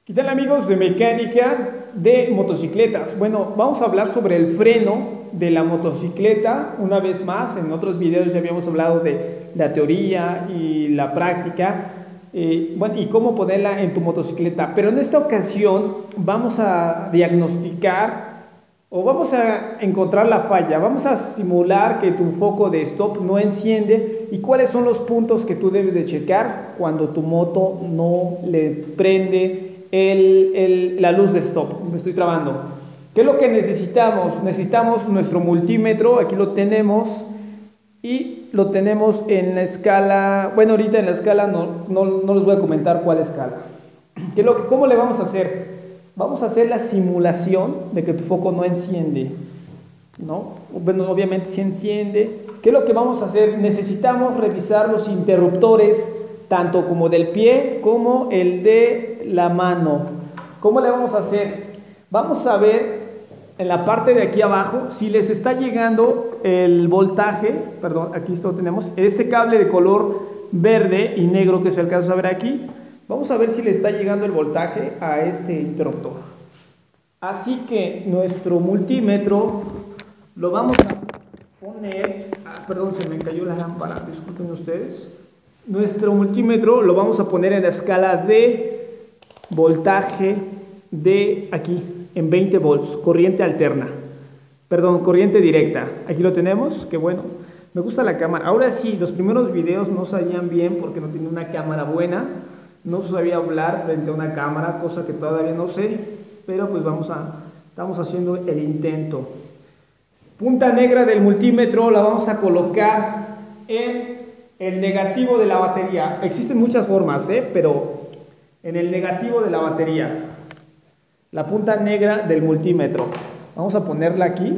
¿Qué tal amigos de mecánica de motocicletas? Bueno, vamos a hablar sobre el freno de la motocicleta una vez más. En otros videos ya habíamos hablado de la teoría y la práctica, bueno, y cómo ponerla en tu motocicleta. Pero en esta ocasión vamos a diagnosticar o vamos a encontrar la falla. Vamos a simular que tu foco de stop no enciende y cuáles son los puntos que tú debes de checar cuando tu moto no le prende la luz de stop. Me estoy trabando. ¿Qué es lo que necesitamos? Necesitamos nuestro multímetro. Aquí lo tenemos y lo tenemos en la escala. Bueno, ahorita en la escala no les voy a comentar cuál escala. ¿Cómo le vamos a hacer? Vamos a hacer la simulación de que tu foco no enciende, ¿no? Bueno, obviamente sí enciende. ¿Qué es lo que vamos a hacer? Necesitamos revisar los interruptores, tanto como del pie como el de la mano. ¿Cómo le vamos a hacer? Vamos a ver en la parte de aquí abajo si les está llegando el voltaje. Perdón, aquí esto tenemos este cable de color verde y negro que se alcanza a ver aquí. Vamos a ver si le está llegando el voltaje a este interruptor. Así que nuestro multímetro lo vamos a poner. Perdón, se me cayó la lámpara, disculpen ustedes. Nuestro multímetro lo vamos a poner en la escala de voltaje de aquí, en 20 volts, corriente alterna. Perdón, corriente directa. Aquí lo tenemos, qué bueno. Me gusta la cámara. Ahora sí, los primeros videos no salían bien porque no tenía una cámara buena. No sabía hablar frente a una cámara, cosa que todavía no sé. Pero pues estamos haciendo el intento. Punta negra del multímetro la vamos a colocar en el negativo de la batería. Existen muchas formas, pero en el negativo de la batería. La punta negra del multímetro. Vamos a ponerla aquí.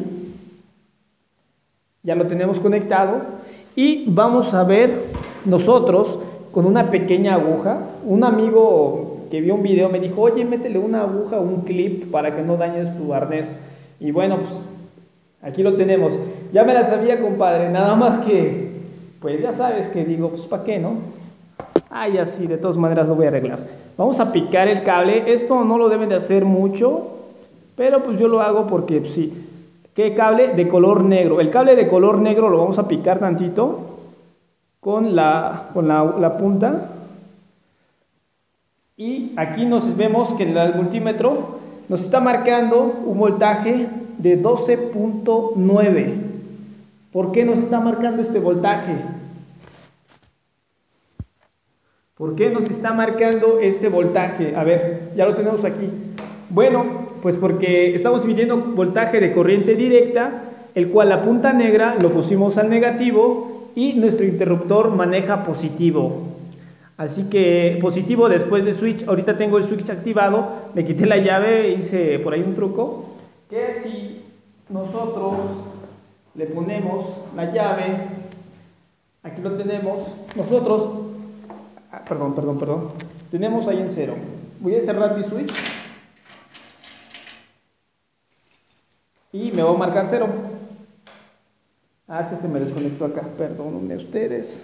Ya lo tenemos conectado. Y vamos a ver nosotros con una pequeña aguja. Un amigo que vio un video me dijo, oye, métele una aguja, un clip para que no dañes tu arnés. Y bueno, pues aquí lo tenemos. Ya me la sabía, compadre. Nada más que pues ya sabes que digo, pues ¿para qué, no? Ya sí, de todas maneras lo voy a arreglar. Vamos a picar el cable. Esto no lo deben de hacer mucho, pero pues yo lo hago porque pues, sí. ¿Qué cable? De color negro. El cable de color negro lo vamos a picar tantito con la punta. Y aquí nos vemos que el multímetro nos está marcando un voltaje de 12.9. ¿Por qué nos está marcando este voltaje? ¿Por qué nos está marcando este voltaje? A ver, ya lo tenemos aquí. Bueno, pues porque estamos midiendo voltaje de corriente directa, el cual la punta negra lo pusimos al negativo y nuestro interruptor maneja positivo. Así que positivo después de switch. Ahorita tengo el switch activado, le quité la llave, hice por ahí un truco, que si nosotros le ponemos la llave, aquí lo tenemos, nosotros, tenemos ahí en 0. Voy a cerrar mi switch y me va a marcar 0. Es que se me desconectó acá, perdónenme ustedes.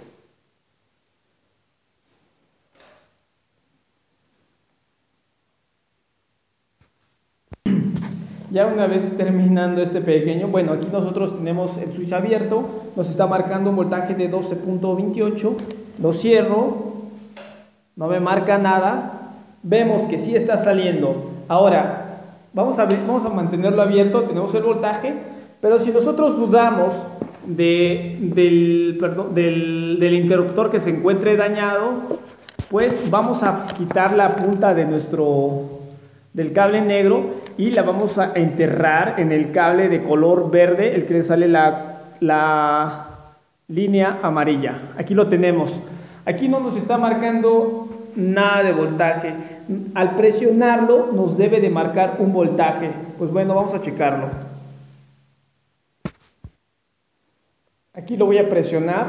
Ya una vez terminando este pequeño, bueno, aquí nosotros tenemos el switch abierto, nos está marcando un voltaje de 12.28, lo cierro, no me marca nada, vemos que sí está saliendo. Ahora, vamos a mantenerlo abierto, tenemos el voltaje, pero si nosotros dudamos del interruptor que se encuentre dañado, pues vamos a quitar la punta del cable negro y la vamos a enterrar en el cable de color verde, el que le sale la línea amarilla. Aquí lo tenemos. Aquí no nos está marcando nada de voltaje. Al presionarlo nos debe de marcar un voltaje. Pues bueno, vamos a checarlo. Aquí lo voy a presionar.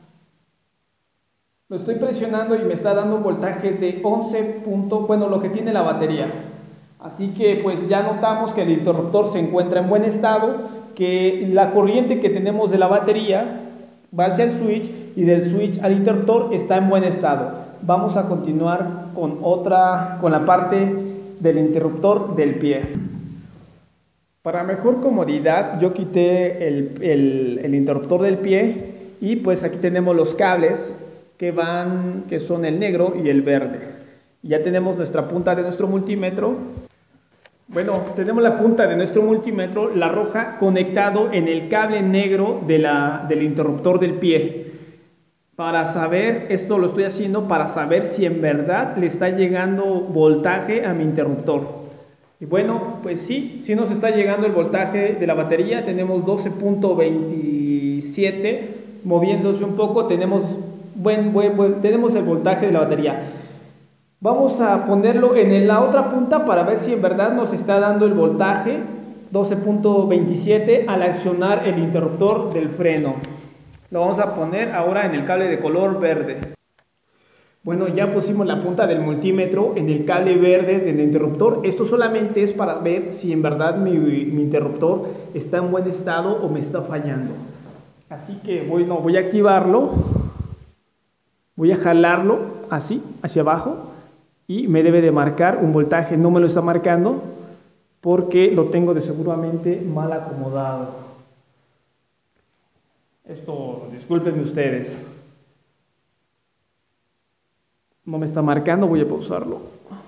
Lo estoy presionando y me está dando un voltaje de 11. Bueno, lo que tiene la batería. Así que pues ya notamos que el interruptor se encuentra en buen estado, que la corriente que tenemos de la batería va hacia el switch y del switch al interruptor está en buen estado. Vamos a continuar con la parte del interruptor del pie. Para mejor comodidad yo quité el interruptor del pie y pues aquí tenemos los cables que son el negro y el verde. Ya tenemos nuestra punta de nuestro multímetro. Bueno, tenemos la punta de nuestro multímetro, la roja, conectado en el cable negro del interruptor del pie. Para saber, esto lo estoy haciendo para saber si en verdad le está llegando voltaje a mi interruptor. Y bueno, pues sí nos está llegando el voltaje de la batería. Tenemos 12.27 moviéndose un poco. Tenemos tenemos el voltaje de la batería. Vamos a ponerlo en la otra punta para ver si en verdad nos está dando el voltaje 12.27 al accionar el interruptor del freno. Lo vamos a poner ahora en el cable de color verde. Bueno, ya pusimos la punta del multímetro en el cable verde del interruptor. Esto solamente es para ver si en verdad mi interruptor está en buen estado o me está fallando. Así que voy a activarlo. Voy a jalarlo así, hacia abajo. Y me debe de marcar un voltaje. No me lo está marcando porque lo tengo de seguramente mal acomodado. Esto, discúlpenme ustedes. No me está marcando, voy a pausarlo.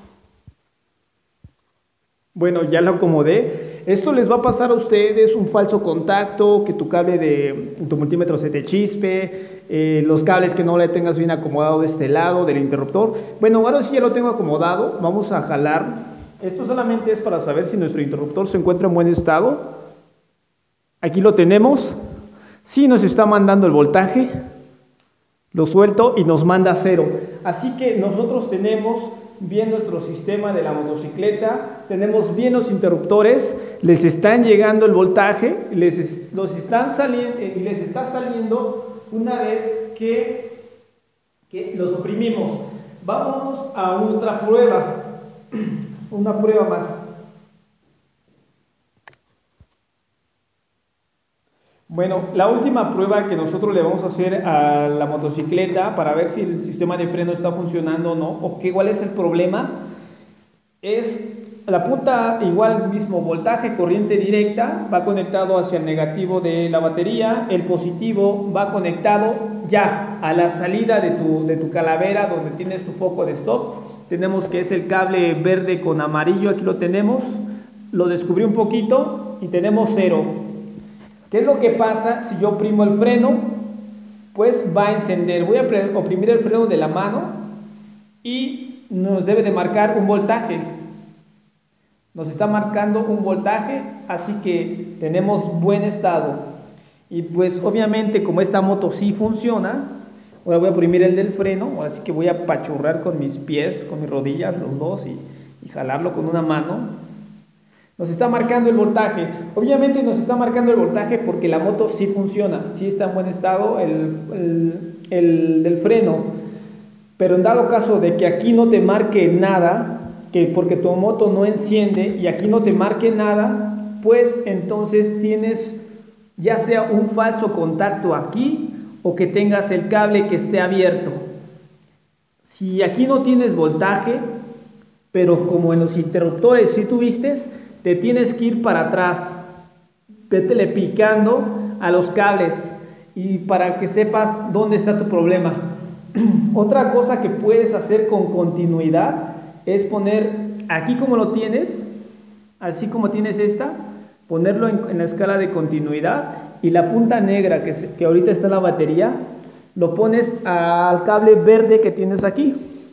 Bueno, ya lo acomodé. Esto les va a pasar a ustedes un falso contacto, que tu cable de tu multímetro se te chispe, los cables que no le tengas bien acomodado de este lado del interruptor. Bueno, ahora sí ya lo tengo acomodado, vamos a jalar. Esto solamente es para saber si nuestro interruptor se encuentra en buen estado. Aquí lo tenemos. Sí nos está mandando el voltaje. Lo suelto y nos manda 0. Así que nosotros tenemos bien nuestro sistema de la motocicleta, tenemos bien los interruptores, les están llegando el voltaje, les está saliendo una vez que los oprimimos. Vámonos a otra prueba, una prueba más. Bueno, la última prueba que nosotros le vamos a hacer a la motocicleta para ver si el sistema de freno está funcionando o no, o cuál es el problema, es la punta, igual mismo voltaje, corriente directa, va conectado hacia el negativo de la batería, el positivo va conectado ya a la salida de tu calavera donde tienes tu foco de stop. Tenemos que es el cable verde con amarillo, aquí lo tenemos, lo descubrí un poquito y tenemos 0. ¿Qué es lo que pasa si yo oprimo el freno? Pues va a encender. Voy a oprimir el freno de la mano y nos debe de marcar un voltaje. Nos está marcando un voltaje, así que tenemos buen estado. Y pues obviamente como esta moto sí funciona, ahora voy a oprimir el del freno, ahora sí que voy a apachurrar con mis pies, con mis rodillas, los dos, y jalarlo con una mano. Nos está marcando el voltaje. Obviamente nos está marcando el voltaje porque la moto sí funciona, sí está en buen estado el del freno. Pero en dado caso de que aquí no te marque nada, que porque tu moto no enciende y aquí no te marque nada, pues entonces tienes ya sea un falso contacto aquí o que tengas el cable que esté abierto. Si aquí no tienes voltaje, pero como en los interruptores sí tuviste, te tienes que ir para atrás, vétele picando a los cables y para que sepas dónde está tu problema. Otra cosa que puedes hacer con continuidad es poner aquí como lo tienes, así como tienes esta, ponerlo en la escala de continuidad y la punta negra que ahorita está en la batería, lo pones al cable verde que tienes aquí.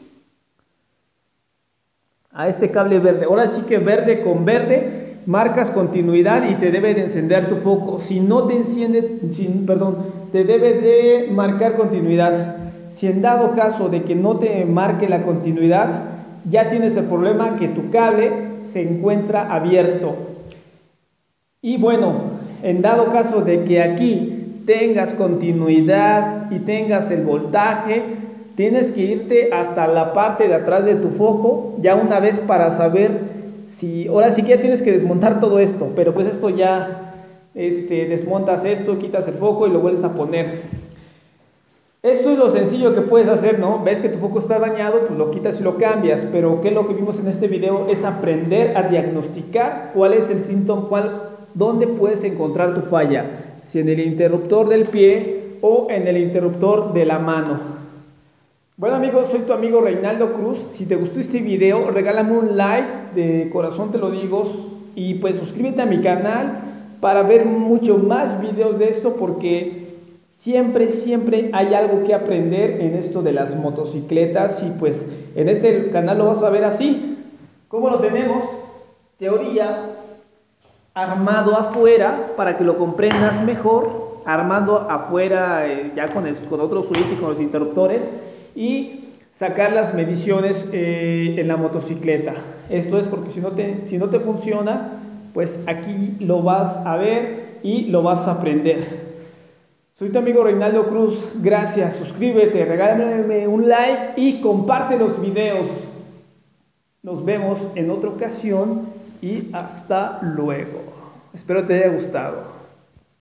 A este cable verde, ahora sí que verde con verde, marcas continuidad y te debe de encender tu foco. Si no te enciende, te debe de marcar continuidad. Si en dado caso de que no te marque la continuidad, ya tienes el problema que tu cable se encuentra abierto. Y bueno, en dado caso de que aquí tengas continuidad y tengas el voltaje, tienes que irte hasta la parte de atrás de tu foco, ya una vez para saber si, ahora sí que ya tienes que desmontar todo esto, pero pues esto ya, desmontas esto, quitas el foco y lo vuelves a poner. Esto es lo sencillo que puedes hacer, ¿no? Ves que tu foco está dañado, pues lo quitas y lo cambias, pero ¿qué es lo que vimos en este video? Es aprender a diagnosticar cuál es el síntoma, dónde puedes encontrar tu falla, si en el interruptor del pie o en el interruptor de la mano. Bueno amigos, soy tu amigo Reinaldo Cruz. Si te gustó este video, regálame un like, de corazón te lo digo, y pues suscríbete a mi canal para ver mucho más videos de esto, porque siempre hay algo que aprender en esto de las motocicletas, y pues en este canal lo vas a ver así. ¿Cómo lo tenemos? Teoría, armado afuera, para que lo comprendas mejor, armando afuera ya con otro switch y con los interruptores, y sacar las mediciones en la motocicleta. Esto es porque si no te funciona, pues aquí lo vas a ver y lo vas a aprender. Soy tu amigo Reinaldo Cruz, gracias, suscríbete, regálame un like y comparte los videos. Nos vemos en otra ocasión y hasta luego. Espero te haya gustado.